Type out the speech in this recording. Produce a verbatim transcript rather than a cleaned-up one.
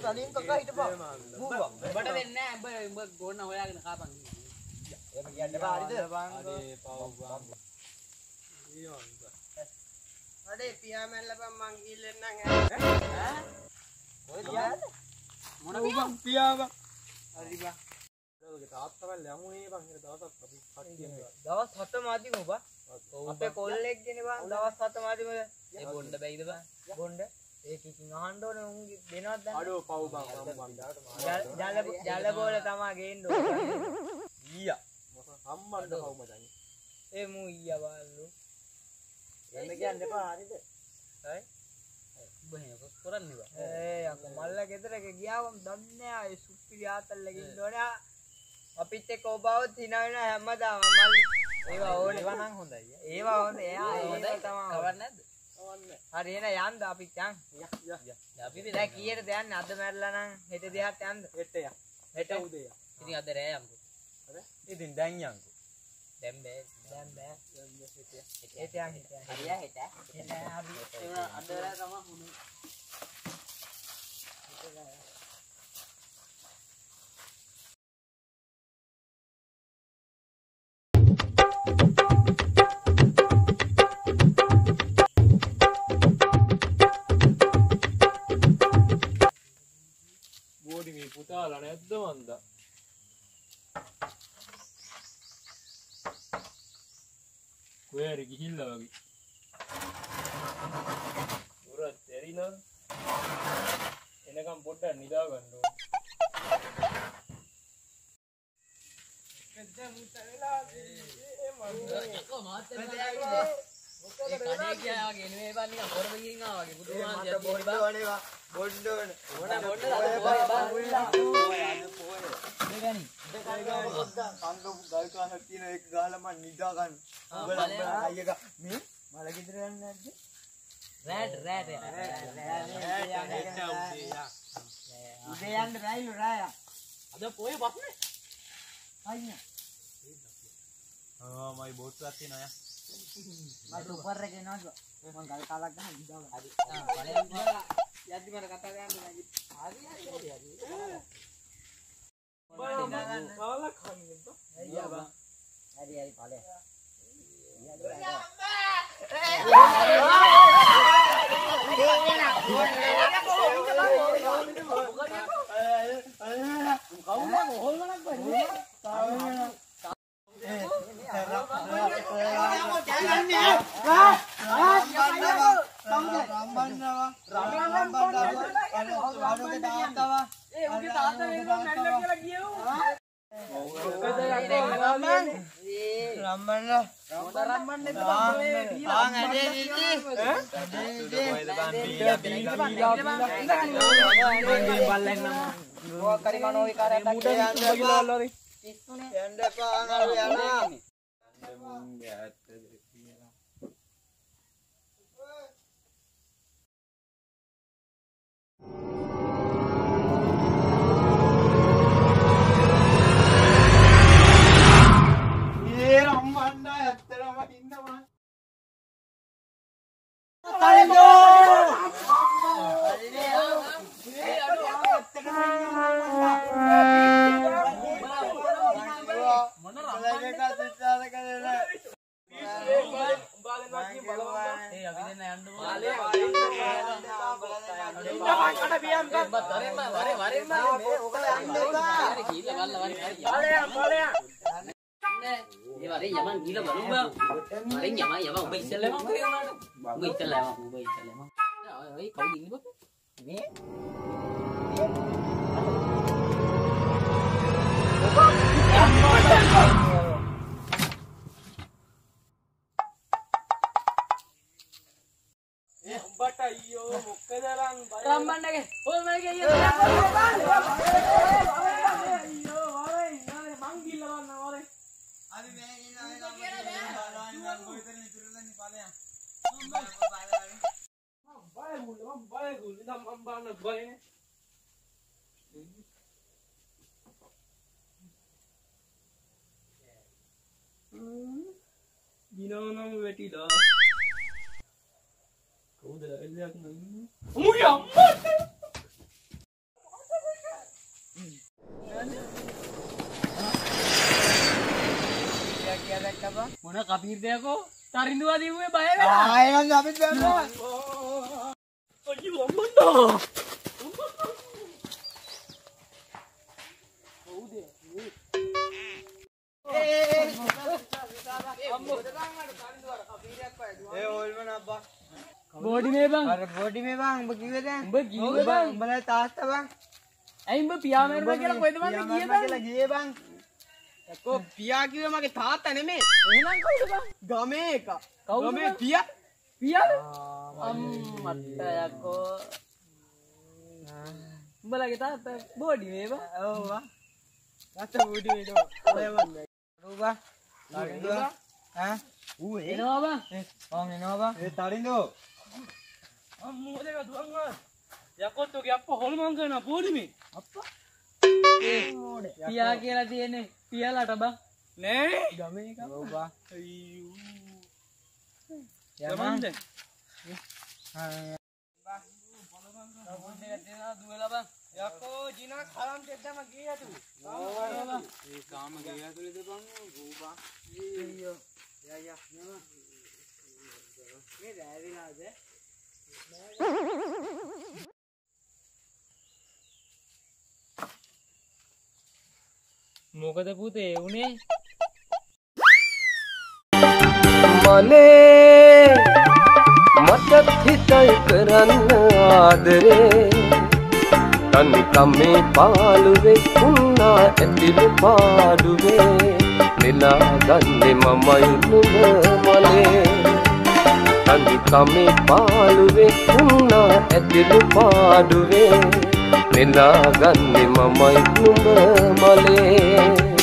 තනින් කකා හිටපන්. මූවා. බඩ වෙන්නේ නැහැ. උඹ උඹ ගොන්න හොයාගෙන කාපන්. එහෙම කියන්න එපා හරිද? අනේ පව් බං. අඩේ පියා මැල්ලපන් මං ගිහින් එන්නම් ඈ? කොහෙද යන්නේ? මොන බං පියාව? හරි බං. ඔයගේ තාත්තවල් යමුනේ බං ඉතින් දවසක් අපි කට්ටියම දවස් හතම අදිමු බං. අපේ කොල්ලෙක් ගෙන බං දවස් හතම අදිමු. ඒ බොණ්ඩ බැයිද බං? බොණ්ඩ ඒක ඉතින් අහන්න ඕනේ උන් දෙනවද දැන්? අඩෝ පව් බං මම බං ජල ජල බෝල තමයි ගේන්න ඕනේ. ඊයා අම්මන්ට පව් මචං ඒ මූ ඊයා බලු. යන්න කියන්න එපා හරිද? හයි. උඹ එහෙම කරන්නේ බං. ඒ අක්ක මල්ල ගෙදරක ගියාවම දන්නේ ආ ඒ සුප්පිරි ආතල්ලගේ ඉන්නෝනේ. අපිත් එක්ක ඔබව තිනා වෙන හැමදාම මල්ලි. ඒවා ඕනේ. ඒවා නම් හොඳයි. ඒවා හොඳයි. එයා ඒක තමයි. කවන්නේ නැද්ද? කවන්නේ හරි එන යන්න අපිත් යන්. යා යා අපි දැන් කීයටද යන්නේ? අද මැරලා නම් හෙට දෙහත් යන්න. හෙට යා හෙට උදේ යා ඉතින් අද රෑ යමුකෝ. හරි ඉතින් දැන් යන්කෝ. දැන් බෑ. දැන් බෑ. දැන් හෙට යා හෙට යන් හෙට යන්. හරියා හෙට. හෙට අපි ඒ අද රෑ තමයි හුනේ. බෝඩි මේ පුතාලා නැද්ද මන්දා කොහෙරි ගිහිල්ලා වගේ උරත් එරිනා එනකම් පොඩ්ඩක් නිදා ගන්න ඕනේ දැන් මුත වෙලා ඒ ඒකෝ මාත් එනවා. ඒ කඩේ ගියා වගේ නෙමෙයි බං නිකන් පොරම ගිහින් ආවා වගේ බුදුමාන් මට බොන්න ඕනේ බොන්න ඕනේ. මොන බොන්නද පොය බං උල්ලා. දෙගනි. සංගම් ගල් කාහක් තියෙන එක ගහලා මං නිදා ගන්න. උඹලා උඹලා අයියක මේ මල ගෙදර යන්නේ නැද්ද? රෑට රෑට උදේ යන්න රැයිලු රාය. අද පොය බස්නේ. අයියා. ආ මයි බෝට්ටුවක් තියෙනවා යා. මට උපර එකේ නෝද මං ගල් කාලක් ගහන නිදා ගන්න. හරි. ආ බලයන් යද්දි මට කතා කරන්න බෑ. හරි හරි හරි හරි. කාලා කන්නේ බං අයියා බා. හරි හරි ඵලය. දිනවනම් වැටිලා කවුද එල්ලයක් නන්නේ අමුයි අම්මා bang. මොන කපීර්දයකෝ තරින්දුවා දීුවේ බය වෙලා. ආයෙත් අපිත් බැලුවා. අයියෝ අම්මන්ඩා. ඒ ඕල්මන අබ්බා. බෝඩි මේ බං. අර බෝඩි මේ බං උඹ කිව්වේ දැන්. උඹ කිව්වේ බං. උඹලා තාත්තා බං. ඇයි උඹ පියා මරුණා කියලා කොහෙද මම ගියේ බං? කියලා ගියේ බං. යකෝ පියා කිව්වේ මගේ තාත්තා නෙමෙයි. එහෙනම් කවුද බං? ගමේ එක. කවුද ගමේ බං? පියා. පියාද? අම්මට යකෝ. උඹලගේ තාත්තා බෝඩි මේ බං. ඔව් බං. තාත්තා බෝඩි වේදෝ. ඔය වන්නේ. රූපා. තරින්දුවා. ඈ? ඌ ඒ. එනවා බං. ඔව් එනවා බං. ඒ තරින්දෝ. අම්මෝ දෙක දුවංගා. යකෝ තෝගේ අප්පා හොල්මන් කරනවා බෝඩි මේ. අප්පා. පියා කියලා තියෙන්නේ පියාලට බං. නෑ. ගමේ එක. ඔව් බං. අයියෝ. යමන්. ගමන්ද? දුවලා බං. යකෝ ජිනා කලම් දෙද්දම ගියතු. ඒ කාම ගේ ඇතුලේද බං රූපා. අයියෝ. යා යා නම. මේ රැවිලාද? මොකද පුතේ උනේ? මනේ මටත් හිතයි කරන්න ආදරේ තනි කමේ පාළුවේ උන්නා ඇතිලු පාඩුවේ නෙලා ගන්නේ මමයි නුඹ මලේ තනි කමේ පාළුවේ උන්නා ඇතිලු පාඩුවේ නෙලා ගන්නේ මමයි නුඹ මලේ